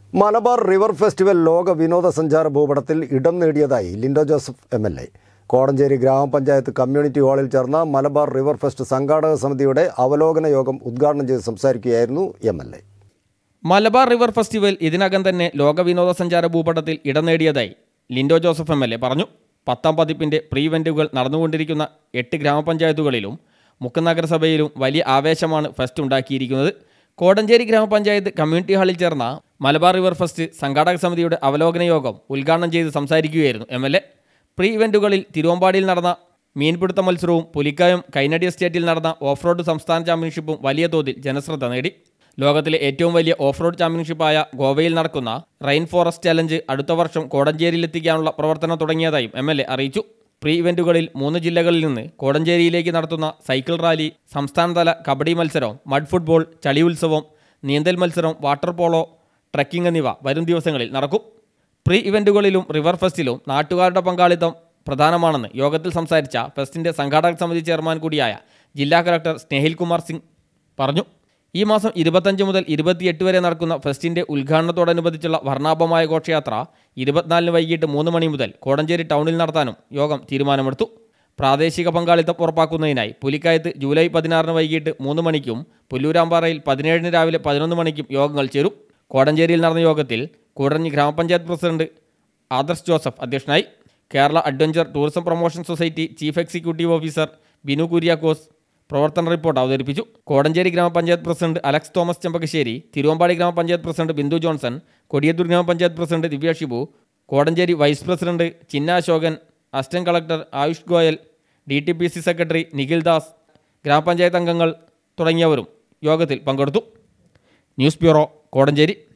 Malabar river festival ലോക വിനോദസഞ്ചാര ഭൂപടത്തിൽ ഇടം നേടിയതായി ലിൻഡോ ജോസഫ് എം.എൽ.എ. കോടഞ്ചേരി ഗ്രാമപഞ്ചായത്ത് കമ്മ്യൂണിറ്റി ഹാളിൽ ചേർന്ന മലബാർ റിവർ ഫെസ്റ്റ് സംഘാടക സമിതിയുടെ അവലോകന യോഗം ഉദ്ഘാടനം ചെയ്ത് സംസാരിക്കുകയായിരുന്നു എം.എൽ.എ. മലബാർ റിവർ ഫെസ്റ്റിവൽ ഇതിനകം തന്നെ ലോക വിനോദസഞ്ചാര ഭൂപടത്തിൽ ഇടം നേടിയതായി ലിൻഡോ ജോസഫ് എം.എൽ.എ. പറഞ്ഞു. 10ാം പതിപ്പിൻ്റെ പ്രീ ഇവൻറ്റുകൾ നടന്നുകൊണ്ടിരിക്കുന്ന 8 ഗ്രാമപഞ്ചായത്തുകളിലും മുക്കം നഗരസഭയിലും വലിയ ആവേശമാണ് ഫെസ്റ്റ് ഉണ്ടാക്കിയിരിക്കുന്നത്. കോടഞ്ചേരി ഗ്രാമപഞ്ചായത്ത് കമ്മ്യൂണിറ്റി ഹാളിൽ ചേർന്ന മലബാർ റിവർ ഫെസ്റ്റ് സംഘാടക സമിതിയുടെ അവലോകന യോഗം ഉദ്ഘാടനം ചെയ്ത് സംസാരിക്കുകയായിരുന്നു എം.എൽ.എ. പ്രീ ഇവൻറ്റുകളിൽ തിരുവമ്പാടിയിൽ നടന്ന മീൻപിടുത്ത മത്സരവും പുലിക്കായം കൈനടി എസ്റ്റേറ്റിൽ നടന്ന ഓഫ് റോഡ് സംസ്ഥാന ചാമ്പ്യൻഷിപ്പും വലിയ തോതിൽ ജനശ്രദ്ധ നേടി. ലോകത്തിലെ ഏറ്റവും വലിയ ഓഫ് റോഡ് ചാമ്പ്യൻഷിപ്പായ ഗോവയിൽ നടക്കുന്ന റെയിൻ ഫോറസ്റ്റ് ചലഞ്ച് അടുത്ത വർഷം കോടഞ്ചേരിയിലെത്തിക്കാനുള്ള പ്രവർത്തനം തുടങ്ങിയതായും എം.എൽ.എ. അറിയിച്ചു. പ്രീ ഇവൻറ്റുകളിൽ 3 ജില്ലകളിൽ നിന്ന് കോടഞ്ചേരിയിലേക്ക് നടത്തുന്ന സൈക്കിൾ റാലി, സംസ്ഥാനതല കബഡി മത്സരം, മഡ് ഫുട്ബോൾ, ചളി ഉത്സവം, നീന്തൽ മത്സരം, വാട്ടർ പോളോ, ട്രക്കിംഗ് എന്നിവ വരും ദിവസങ്ങളിൽ നടക്കും. പ്രീ ഇവൻറ്റുകളിലും റിവർ ഫെസ്റ്റിലും നാട്ടുകാരുടെ പങ്കാളിത്തം പ്രധാനമാണെന്ന് യോഗത്തിൽ സംസാരിച്ച ഫെസ്റ്റിൻ്റെ സംഘാടക സമിതി ചെയർമാൻ കൂടിയായ ജില്ലാ കളക്ടർ സ്നേഹിൽ കുമാർ സിംഗ് പറഞ്ഞു. ഈ മാസം 25 മുതൽ 28 വരെ നടക്കുന്ന ഫെസ്റ്റിൻ്റെ ഉദ്ഘാടനത്തോടനുബന്ധിച്ചുള്ള വർണ്ണാഭമായ ഘോഷയാത്ര 24 വൈകിട്ട് 3 മണി മുതൽ കോടഞ്ചേരി ടൗണിൽ നടത്താനും യോഗം തീരുമാനമെടുത്തു. പ്രാദേശിക പങ്കാളിത്തം ഉറപ്പാക്കുന്നതിനായി പുലിക്കായത്ത് ജൂലൈ 16 വൈകിട്ട് 3 മണിക്കും പുല്ലൂരാമ്പാറയിൽ 17 രാവിലെ 11 മണിക്കും യോഗങ്ങൾ ചേരും. കോടഞ്ചേരിയിൽ നടന്ന യോഗത്തിൽ കൂടരഞ്ഞി ഗ്രാമപഞ്ചായത്ത് പ്രസിഡന്റ് ആദർശ് ജോസഫ് അധ്യക്ഷനായി. Kerala adventure tourism promotion society chief executive officer Binu Kuriakose പ്രവർത്തന റിപ്പോർട്ട് അവതരിപ്പിച്ചു. കോടഞ്ചേരി ഗ്രാമപഞ്ചായത്ത് പ്രസിഡന്റ് അലക്സ് തോമസ് ചെമ്പകശ്ശേരി, തിരുവമ്പാടി ഗ്രാമപഞ്ചായത്ത് പ്രസിഡന്റ് ബിന്ദു ജോൺസൺ, കൊടിയത്തൂർ ഗ്രാമപഞ്ചായത്ത് president Divya Shibu, Kodanchery vice president Chinna Ashokan, assistant collector Ayush Goyal, DTPC secretary Nikhil Das, ഗ്രാമപഞ്ചായത്ത് അംഗങ്ങൾ തുടങ്ങിയവരും യോഗത്തിൽ പങ്കെടുത്തു. News bureau, Kodanchery.